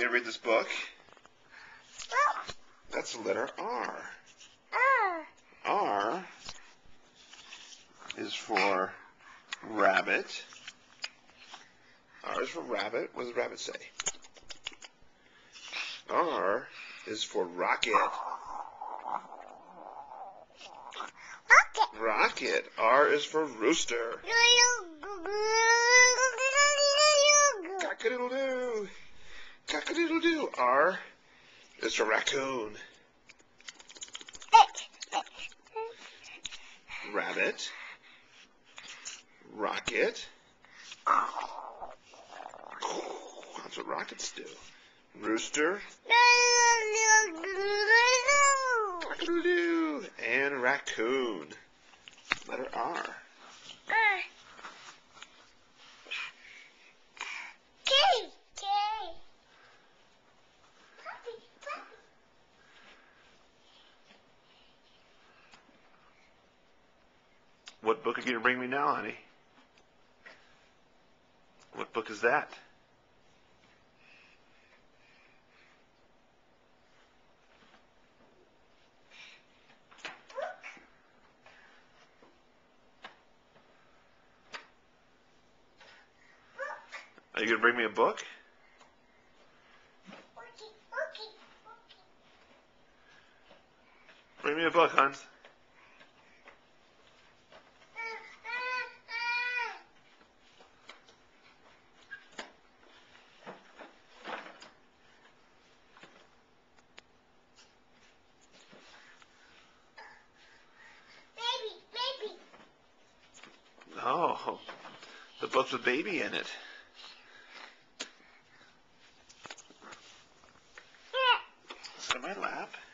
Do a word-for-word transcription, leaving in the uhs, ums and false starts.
me to read this book? That's the letter R. R. R is for rabbit. R is for rabbit. What does rabbit say? R is for rocket. Rocket. Rocket. R is for rooster. Cock-a-doodle-doo. Cock-a-doodle-doo. R is for raccoon. Rabbit. Rocket. That's what rockets do. Rooster. Cock-a-doodle-doo. And raccoon. Letter R. What book are you going to bring me now, honey? What book is that? Are you going to bring me a book? Bring me a book, Hans. Oh, the book's with baby in it. Sit in my lap.